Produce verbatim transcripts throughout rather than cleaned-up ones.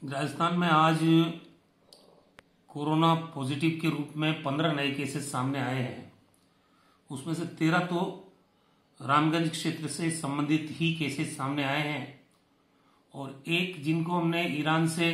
राजस्थान में आज corona positive के रूप में पंद्रह नए केसेस सामने आए हैं। उसमें से तेरह तो रामगंज क्षेत्र से संबंधित ही केसेस सामने आए हैं और एक जिनको हमने ईरान से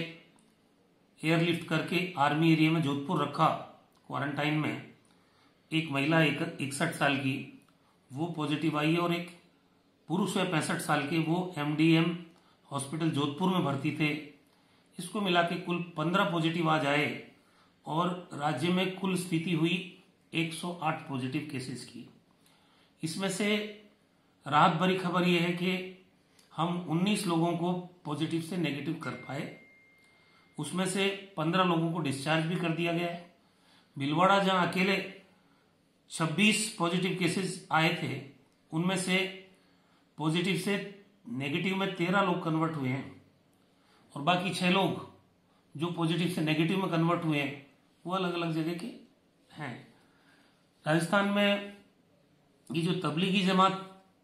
एयरलिफ्ट करके आर्मी एरिया में जोधपुर रखा क्वारंटाइन में, एक महिला एक इकसठ साल की वो पॉजिटिव आई है और एक पुरुष है पैंसठ साल के, वो एमडीएम हॉस्पिटल जोधपुर में भर्ती थे। इसको मिला के कुल पंद्रह पॉजिटिव आज आए और राज्य में कुल स्थिति हुई एक सौ आठ पॉजिटिव केसेस की। इसमें से राहत भरी खबर यह है कि हम उन्नीस लोगों को पॉजिटिव से नेगेटिव कर पाए। उसमें से पंद्रह लोगों को डिस्चार्ज भी कर दिया गया है। भीलवाड़ा जहां अकेले छब्बीस पॉजिटिव केसेस आए थे, उनमें से पॉजिटिव से नेगेटिव में तेरह लोग कन्वर्ट हुए हैं और बाकी छह लोग जो पॉजिटिव से नेगेटिव में कन्वर्ट हुए हैं वो अलग अलग जगह के हैं। राजस्थान में ये जो तबलीगी जमात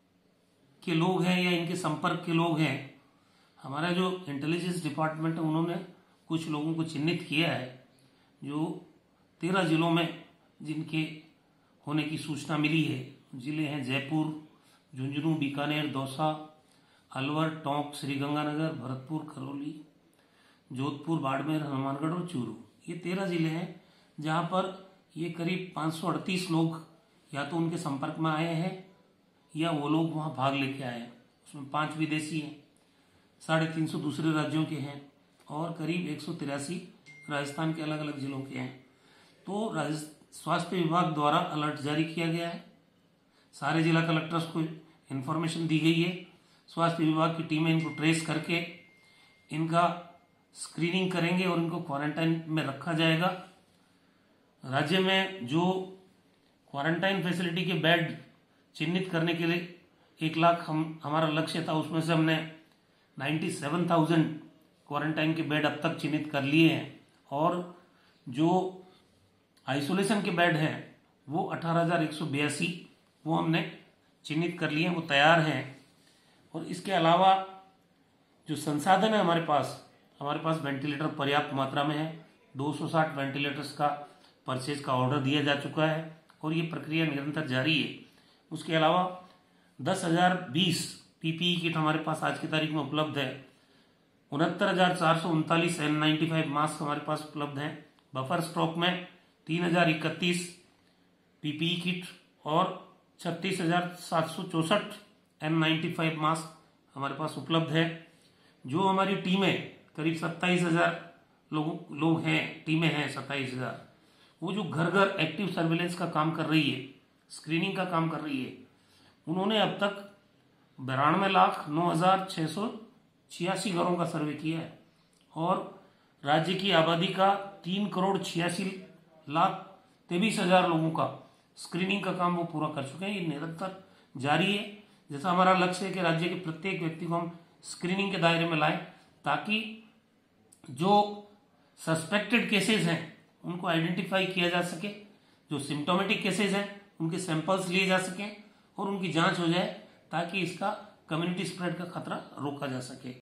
के लोग हैं या इनके संपर्क के लोग हैं, हमारा जो इंटेलिजेंस डिपार्टमेंट है उन्होंने कुछ लोगों को चिन्हित किया है जो तेरह जिलों में जिनके होने की सूचना मिली है। जिले हैं जयपुर, झुंझुनू, बीकानेर, दौसा, अलवर, टोंक, श्रीगंगानगर, भरतपुर, करौली, जोधपुर, बाड़मेर, हनुमानगढ़ और चूरू। ये तेरह जिले हैं जहां पर ये करीब पाँच सौ अड़तीस लोग या तो उनके संपर्क में आए हैं या वो लोग वहां भाग लेके आए हैं। उसमें पांच विदेशी हैं, साढ़े तीन सौ दूसरे राज्यों के हैं और करीब एक सौ तिरासी राजस्थान के अलग अलग जिलों के हैं। तो स्वास्थ्य विभाग द्वारा अलर्ट जारी किया गया है। सारे जिला कलेक्टर्स को इन्फॉर्मेशन दी गई है। स्वास्थ्य विभाग की टीमें इनको ट्रेस करके इनका स्क्रीनिंग करेंगे और इनको क्वारंटाइन में रखा जाएगा। राज्य में जो क्वारंटाइन फैसिलिटी के बेड चिन्हित करने के लिए एक लाख हम हमारा लक्ष्य था, उसमें से हमने सत्तानवे हज़ार क्वारंटाइन के बेड अब तक चिन्हित कर लिए हैं और जो आइसोलेशन के बेड हैं वो अठारह हज़ार एक सौ बयासी वो हमने चिन्हित कर लिए हैं, वो तैयार हैं। और इसके अलावा जो संसाधन है हमारे पास हमारे पास वेंटिलेटर पर्याप्त मात्रा में है। दो सौ साठ वेंटिलेटर्स का परचेज का ऑर्डर दिया जा चुका है और ये प्रक्रिया निरंतर जारी है। उसके अलावा दस हजार बीस पीपीई किट हमारे पास आज की तारीख में उपलब्ध है। उनहत्तर हजार चार सौ उनतालीस एन नाइन्टी फाइव मास्क हमारे पास उपलब्ध हैं। बफर स्टॉक में तीन हजार इकतीस पीपीई किट और छत्तीस हजार सात सौ चौसठ एन नाइन्टी फाइव मास्क हमारे पास उपलब्ध है। जो हमारी टीमें करीब सत्ताईस हजार लोगों लोग हैं, टीमें हैं सत्ताईस हजार, वो जो घर घर एक्टिव सर्विलेंस का काम कर रही है, स्क्रीनिंग का काम कर रही है, उन्होंने अब तक बानवे लाख नौ हजार छह सौ छियासी घरों का सर्वे किया है और राज्य की आबादी का तीन करोड़ छियासी लाख तेईस हजार लोगों का स्क्रीनिंग का काम वो पूरा कर चुके हैं। ये निरंतर जारी है। जैसा हमारा लक्ष्य है कि राज्य के प्रत्येक व्यक्ति को हम स्क्रीनिंग के दायरे में लाएं ताकि जो सस्पेक्टेड केसेस हैं उनको आइडेंटिफाई किया जा सके, जो सिम्टोमेटिक केसेस हैं उनके सैंपल्स लिए जा सकें और उनकी जांच हो जाए ताकि इसका कम्युनिटी स्प्रेड का खतरा रोका जा सके।